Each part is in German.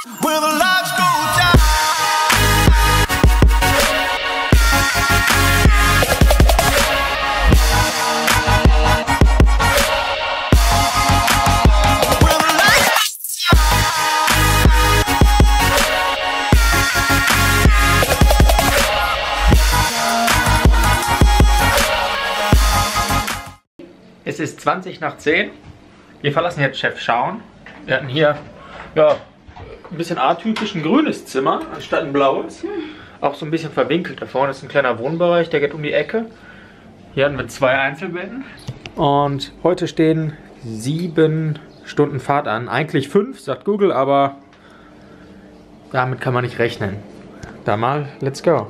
Es ist 20 nach 10. Wir verlassen jetzt Chef Schauen. Wir hatten hier ja, ein bisschen atypisch ein grünes Zimmer anstatt ein blaues. Auch so ein bisschen verwinkelt. Da vorne ist ein kleiner Wohnbereich, der geht um die Ecke. Hier hatten wir 2 Einzelbetten. Und heute stehen 7 Stunden Fahrt an. Eigentlich 5, sagt Google, aber damit kann man nicht rechnen. Da mal, let's go.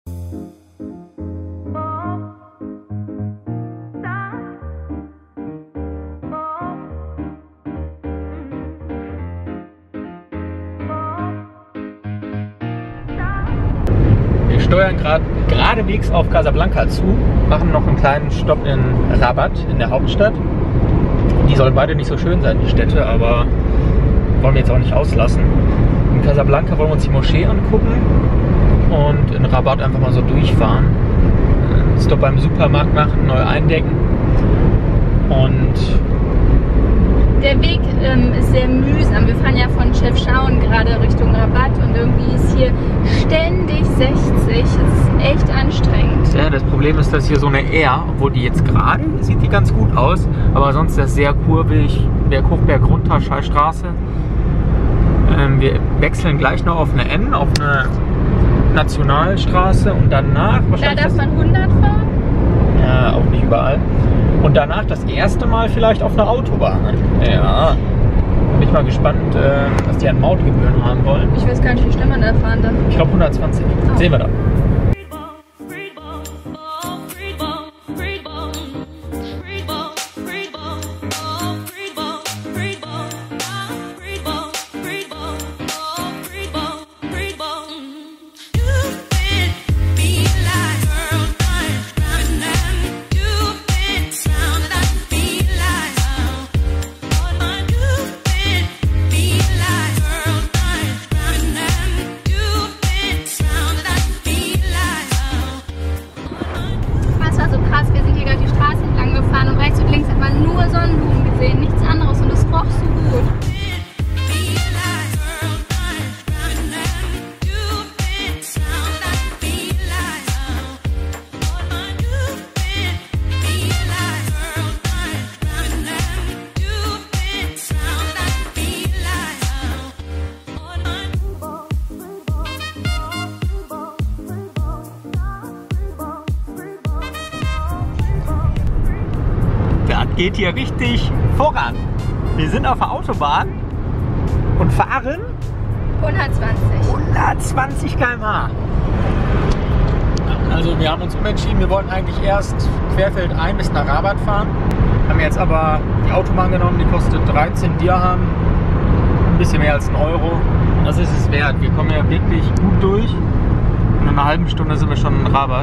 Wir steuern geradewegs auf Casablanca zu, machen noch einen kleinen Stopp in Rabat, in der Hauptstadt. Die sollen beide nicht so schön sein, die Städte, aber wollen wir jetzt auch nicht auslassen. In Casablanca wollen wir uns die Moschee angucken und in Rabat einfach mal so durchfahren. Einen Stopp beim Supermarkt machen, neu eindecken. Und der Weg ist sehr mühsam. Wir fahren ja von Chef Schauen gerade Richtung Rabat und irgendwie ist hier ständig 60. Es ist echt anstrengend. Ja, das Problem ist, dass hier so eine R, obwohl die jetzt gerade sieht die ganz gut aus, aber sonst ist das sehr kurvig, Berg hoch, Berg runter, Schallstraße. Wir wechseln gleich noch auf eine N, auf eine Nationalstraße und danach wahrscheinlich. Da darf man 100 fahren? Ja, auch nicht überall. Und danach das erste Mal vielleicht auf einer Autobahn. Ja. Bin ich mal gespannt, was die an Mautgebühren haben wollen. Ich weiß gar nicht, wie schnell man da fahren darf. Ich glaube 120. Oh. Sehen wir da. Geht hier richtig voran. Wir sind auf der Autobahn und fahren 120 km/h. Also wir haben uns umentschieden, wir wollten eigentlich erst querfeldein bis nach Rabat fahren. Haben jetzt aber die Autobahn genommen, die kostet 13 Dirham, ein bisschen mehr als 1 Euro. Das ist es wert. Wir kommen ja wirklich gut durch. In einer halben Stunde sind wir schon in Rabat.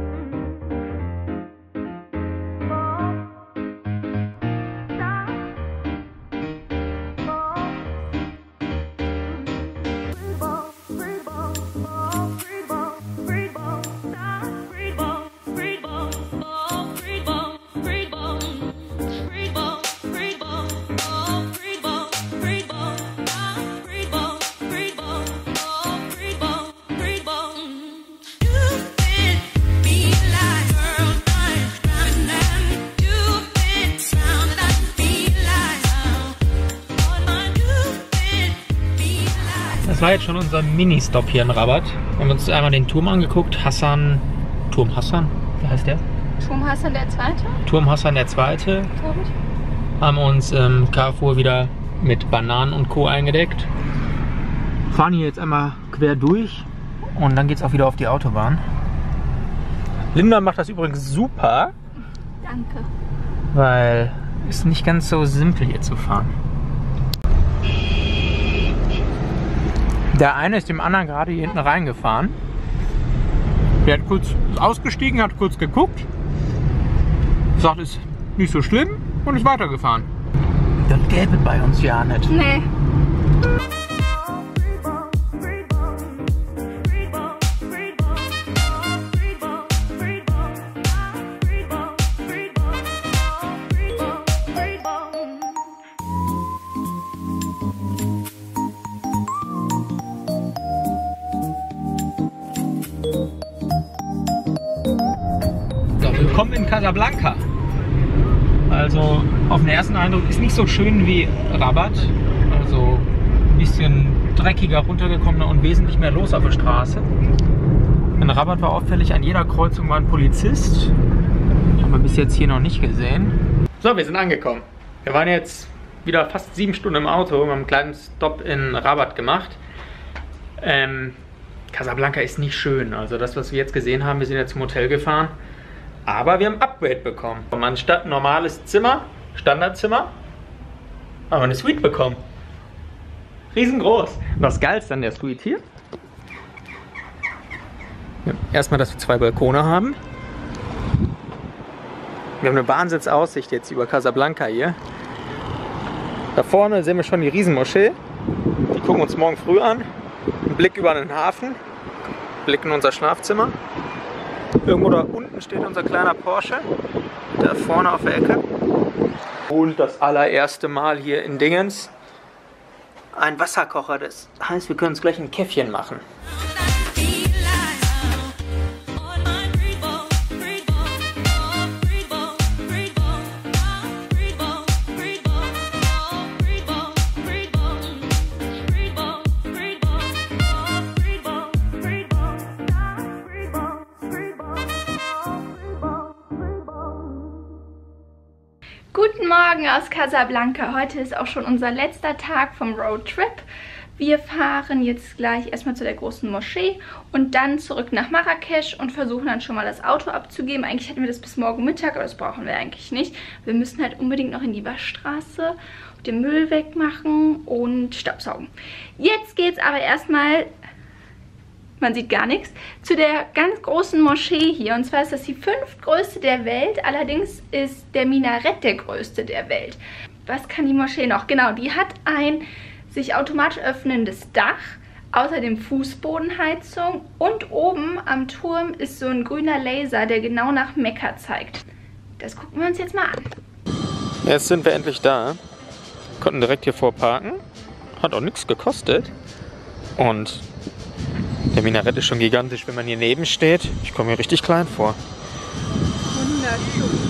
Das war jetzt schon unser Mini-Stop hier in Rabat. Wir haben uns einmal den Turm angeguckt. Turm Hassan? Wie heißt der? Turm Hassan der Zweite? Turm Hassan der Zweite. Haben uns Carrefour wieder mit Bananen und Co. eingedeckt. Fahren hier jetzt einmal quer durch und dann geht es auch wieder auf die Autobahn. Linda macht das übrigens super. Danke. Weil es nicht ganz so simpel hier zu fahren. Der eine ist dem anderen gerade hier hinten reingefahren. Der hat kurz ausgestiegen, hat kurz geguckt, sagt, ist nicht so schlimm und ist weitergefahren. Das gäbe bei uns ja nicht. Nee. Casablanca. Also auf den ersten Eindruck ist nicht so schön wie Rabat. Also ein bisschen dreckiger, runtergekommener und wesentlich mehr los auf der Straße. In Rabat war auffällig, an jeder Kreuzung war ein Polizist. Haben wir bis jetzt hier noch nicht gesehen. So, wir sind angekommen. Wir waren jetzt wieder fast 7 Stunden im Auto. Wir haben einen kleinen Stopp in Rabat gemacht. Casablanca ist nicht schön. Also das, was wir jetzt gesehen haben, wir sind jetzt zum Hotel gefahren. Aber wir haben ein Upgrade bekommen. Anstatt ein normales Zimmer, Standardzimmer, haben wir eine Suite bekommen. Riesengroß. Und das Geilste an der Suite hier. Ja, erstmal, dass wir 2 Balkone haben. Wir haben eine Wahnsinnsaussicht jetzt über Casablanca hier. Da vorne sehen wir schon die Riesenmoschee. Die gucken wir uns morgen früh an. Ein Blick über den Hafen. Blick in unser Schlafzimmer. Irgendwo da unten steht unser kleiner Porsche. Da vorne auf der Ecke. Und das allererste Mal hier in Dingens ein Wasserkocher. Das heißt, wir können uns gleich ein Käffchen machen. Guten Morgen aus Casablanca. Heute ist auch schon unser letzter Tag vom Roadtrip. Wir fahren jetzt gleich erstmal zu der großen Moschee und dann zurück nach Marrakesch und versuchen dann schon mal das Auto abzugeben. Eigentlich hätten wir das bis morgen Mittag, aber das brauchen wir eigentlich nicht. Wir müssen halt unbedingt noch in die Waschstraße, den Müll wegmachen und staubsaugen. Jetzt geht's aber erstmal, man sieht gar nichts, zu der ganz großen Moschee hier. Und zwar ist das die 5. größte der Welt. Allerdings ist der Minarett der größte der Welt. Was kann die Moschee noch? Genau, die hat ein sich automatisch öffnendes Dach, außerdem Fußbodenheizung und oben am Turm ist so ein grüner Laser, der genau nach Mekka zeigt. Das gucken wir uns jetzt mal an. Jetzt sind wir endlich da. Konnten direkt hier vorparken. Hat auch nichts gekostet. Und der Minarett ist schon gigantisch, wenn man hier neben steht. Ich komme mir richtig klein vor. Wunderschön.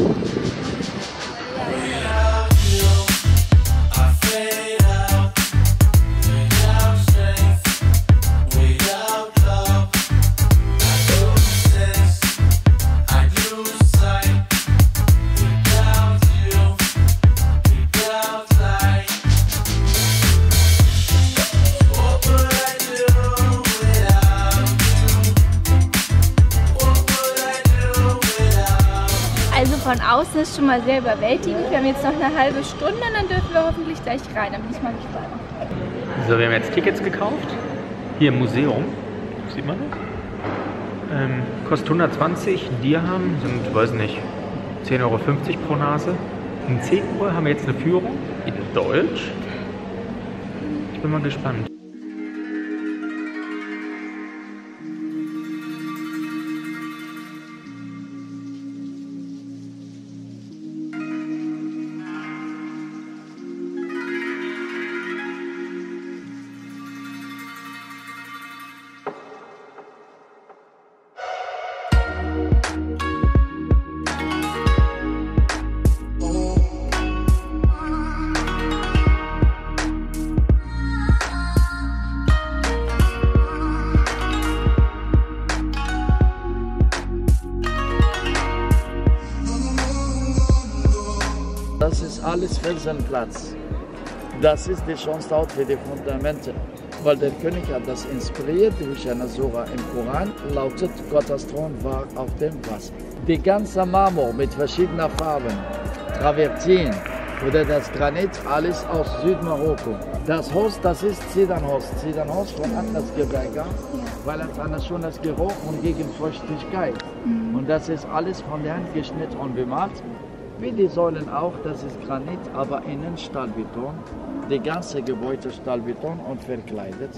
Von außen ist schon mal sehr überwältigend. Wir haben jetzt noch eine halbe Stunde und dann dürfen wir hoffentlich gleich rein. Dann bin ich mal gespannt. So, wir haben jetzt Tickets gekauft. Hier im Museum. Sieht man das? Kostet 120 Dirham, sind, weiß nicht, 10,50 Euro pro Nase. Um 10 Uhr haben wir jetzt eine Führung in Deutsch. Ich bin mal gespannt. Das ist alles Felsenplatz. Das ist die schönste Ort für die Fundamente. Weil der König hat das inspiriert durch eine Sura im Koran, lautet Gottes Thron war auf dem Wasser. Die ganze Marmor mit verschiedenen Farben, Travertin oder das Granit, alles aus Südmarokko. Das Haus, das ist Zedernhaus. Zedernhaus von Atlasgebirge, weil es ein schönes Geruch und gegen Feuchtigkeit. Und das ist alles von der Hand geschnitten und bemacht. Wie die Säulen auch, das ist Granit, aber innen Stahlbeton. Die ganze Gebäude Stahlbeton und verkleidet.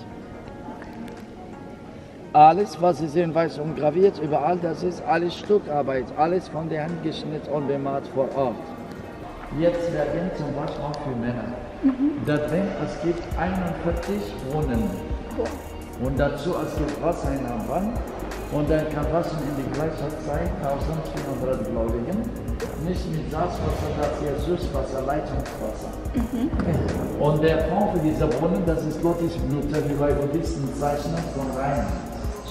Alles, was Sie sehen, weiß umgraviert, überall, das ist alles Stückarbeit, alles von der Hand geschnitten und bemalt vor Ort. Jetzt werden zum Beispiel auch für Männer. Da drin, es gibt 41 Brunnen. Und dazu, es gibt Wasser in der Wand. Und er kann waschen in die gleiche Zeit 1400 Gläubigen. Nicht mit Salzwasser, das hier Süßwasser, Leitungswasser. Und der Fond für diese Brunnen, das ist Lotus Blüte, wie bei Buddhisten Zeichnung von Reinheit.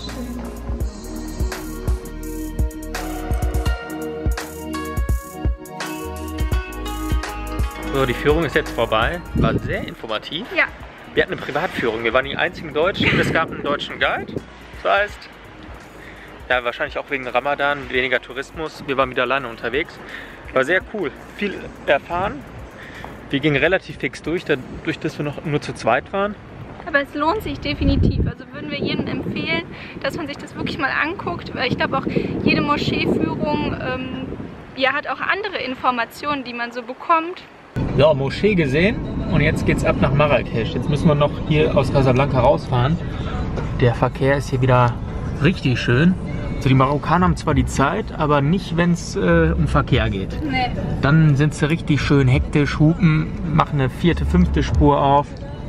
So, die Führung ist jetzt vorbei. War sehr informativ. Ja. Wir hatten eine Privatführung. Wir waren die einzigen Deutschen. Es gab einen deutschen Guide. Das heißt, ja, wahrscheinlich auch wegen Ramadan, weniger Tourismus. Wir waren wieder alleine unterwegs. War sehr cool. Viel erfahren. Wir gingen relativ fix durch, dadurch, dass wir noch nur zu zweit waren. Aber es lohnt sich definitiv. Also würden wir jedem empfehlen, dass man sich das wirklich mal anguckt. Weil ich glaube auch, jede Moscheeführung ja, hat auch andere Informationen, die man so bekommt. So, Moschee gesehen und jetzt geht's ab nach Marrakesch. Jetzt müssen wir noch hier aus Casablanca rausfahren. Der Verkehr ist hier wieder richtig schön. So, die Marokkaner haben zwar die Zeit, aber nicht, wenn es um Verkehr geht. Nee. Dann sind sie richtig schön hektisch, hupen, machen eine 4., 5. Spur auf.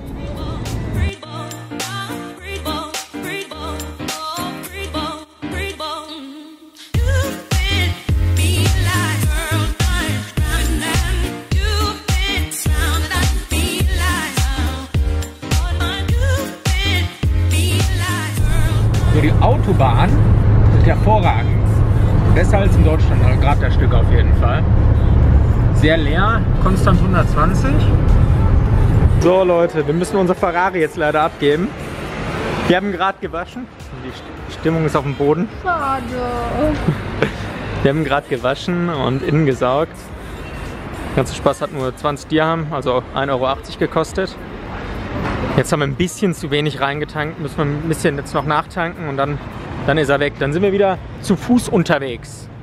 So, die Autobahn sind hervorragend. Besser als in Deutschland, also gerade das Stück auf jeden Fall. Sehr leer, konstant 120. So Leute, wir müssen unser Ferrari jetzt leider abgeben. Wir haben gerade gewaschen. Die Stimmung ist auf dem Boden. Schade. Wir haben gerade gewaschen und innen gesaugt. Der ganze Spaß hat nur 20 Dirham, also 1,80 Euro gekostet. Jetzt haben wir ein bisschen zu wenig reingetankt, müssen wir ein bisschen jetzt noch nachtanken und dann ist er weg. Dann sind wir wieder zu Fuß unterwegs.